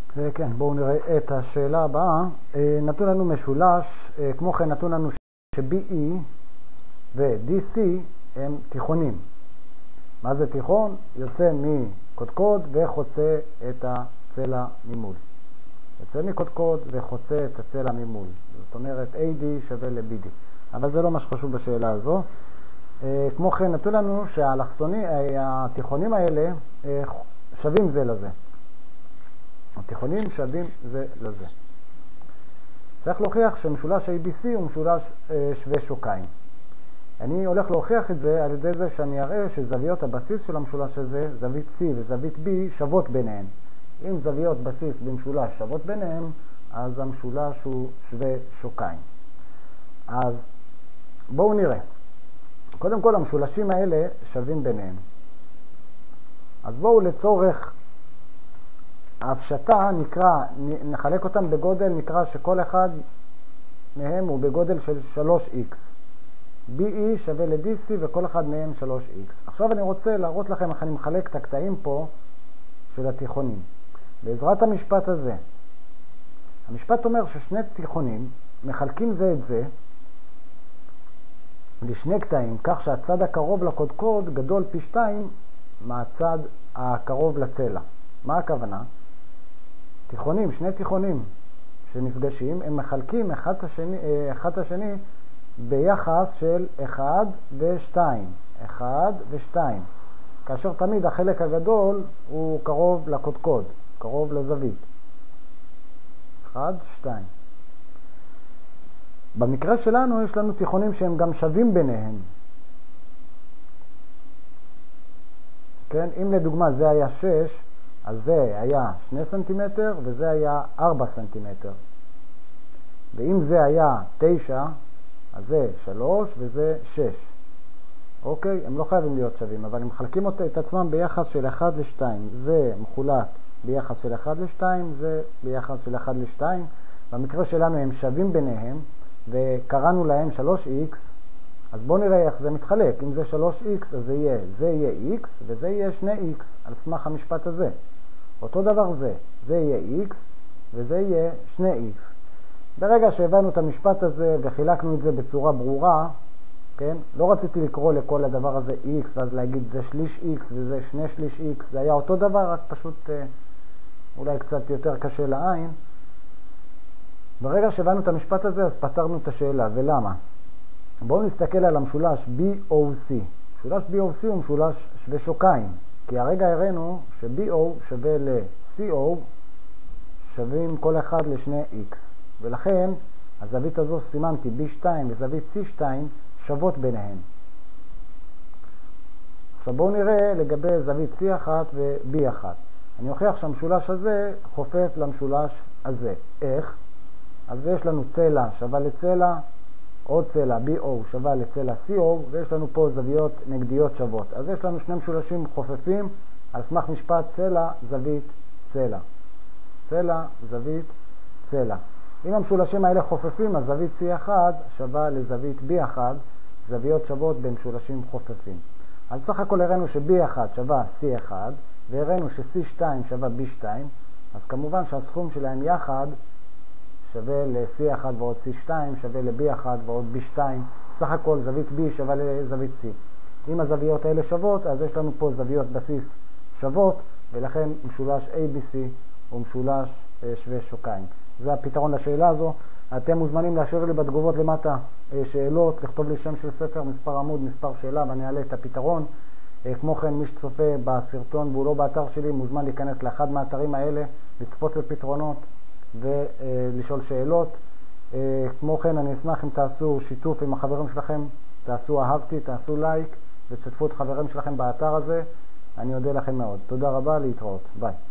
כן, בואו נראה את השאלה הבאה. נתון לנו משולש, כמו כן נתון לנו ש-BE ו-DC הם תיכונים. מה זה תיכון? יוצא מקודקוד וחוצה את הצלע ממול. יוצא מקודקוד וחוצה את הצלע ממול. זאת אומרת AD שווה ל-BD. אבל זה לא מה שחשוב בשאלה הזו. כמו כן נתון לנו שהתיכונים האלה שווים זה לזה. התיכונים שווים זה לזה. צריך להוכיח שמשולש ABC הוא משולש שווה שוקיים. אני הולך להוכיח את זה על ידי זה שאני אראה שזוויות הבסיס של המשולש הזה, זווית C וזווית B, שוות ביניהן. אם זוויות בסיס במשולש שוות ביניהן, אז המשולש הוא שווה שוקיים. אז בואו נראה. קודם כל המשולשים האלה שווים ביניהם. אז בואו לצורך ההפשטה נחלק אותם בגודל, נקרא שכל אחד מהם הוא בגודל של 3x. BE שווה ל-DC וכל אחד מהם 3x. עכשיו אני רוצה להראות לכם איך אני מחלק את הקטעים פה של התיכונים. בעזרת המשפט הזה. המשפט אומר ששני תיכונים מחלקים זה את זה לשני קטעים, כך שהצד הקרוב לקודקוד גדול פי 2 מהצד הקרוב לצלע. מה הכוונה? תיכונים, שני תיכונים שנפגשים, הם מחלקים אחד השני ביחס של 1 ו-2. 1 ו-2. כאשר תמיד החלק הגדול הוא קרוב לקודקוד, קרוב לזווית. 1, 2. במקרה שלנו יש לנו תיכונים שהם גם שווים ביניהם. כן? אם לדוגמה זה היה 6, אז זה היה 2 סנטימטר וזה היה 4 סנטימטר. ואם זה היה 9, אז זה 3 וזה 6. אוקיי? הם לא חייבים להיות שווים, אבל הם מחלקים את עצמם ביחס של 1 ל-2. זה מחולק ביחס של 1 ל-2, זה ביחס של 1 ל-2. במקרה שלנו הם שווים ביניהם, וקראנו להם 3x, אז בואו נראה איך זה מתחלק. אם זה 3x, אז זה יהיה x, וזה יהיה 2x, על סמך המשפט הזה. אותו דבר זה יהיה x, וזה יהיה 2x. ברגע שהבנו את המשפט הזה וחילקנו את זה בצורה ברורה, כן? לא רציתי לקרוא לכל הדבר הזה x, ואז להגיד זה שליש x וזה 2 שליש x, זה היה אותו דבר, רק פשוט אולי קצת יותר קשה לעין. ברגע שהבנו את המשפט הזה, אז פתרנו את השאלה. ולמה? בואו נסתכל על המשולש BOC. משולש BOC הוא משולש שווה שוקיים, כי הרגע הראינו ש-BO שווה ל-CO שווים כל אחד ל-2x. ולכן הזווית הזו סימנתי B2 וזווית C2 שוות ביניהן. עכשיו בואו נראה לגבי זווית C1 ו-B1. אני אוכיח שהמשולש הזה חופף למשולש הזה. איך? אז יש לנו צלע שווה לצלע, עוד צלע BO שווה לצלע CO, ויש לנו פה זוויות נגדיות שוות. אז יש לנו שני משולשים חופפים על סמך משפט צלע, זווית, צלע. צלע, זווית, צלע. אם המשולשים האלה חופפים, אז זווית C1 שווה לזווית B1, זוויות שוות במשולשים חופפים. אז בסך הכל הראינו ש-B1 שווה C1, והראינו ש-C2 שווה B2, אז כמובן שהסכום שלהם יחד שווה ל-C1 ועוד C2 שווה ל-B1 ועוד B2, סך הכל זווית B שווה לזווית C. אם הזוויות האלה שוות, אז יש לנו פה זוויות בסיס שוות, ולכן משולש ABC הוא משולש שווה שוקיים. זה הפתרון לשאלה הזו. אתם מוזמנים להשאיר לי בתגובות למטה שאלות, לכתוב לי שם של ספר, מספר עמוד, מספר שאלה, ואני אעלה את הפתרון. כמו כן, מי שצופה בסרטון והוא לא באתר שלי, מוזמן להיכנס לאחד מהאתרים האלה, לצפות בפתרונות ולשאול שאלות. כמו כן, אני אשמח אם תעשו שיתוף עם החברים שלכם, תעשו אהבתי, תעשו לייק, ותשתפו את חברים שלכם באתר הזה. אני אודה לכם מאוד. תודה רבה, להתראות. ביי.